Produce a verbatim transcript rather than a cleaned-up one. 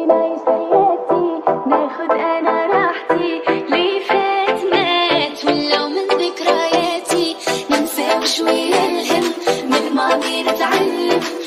خليني نعيش حياتي، ناخد انا راحتي، لي فات مات ولو من ذكرياتي، ننسى شوية الهم من الماضي نتعلم.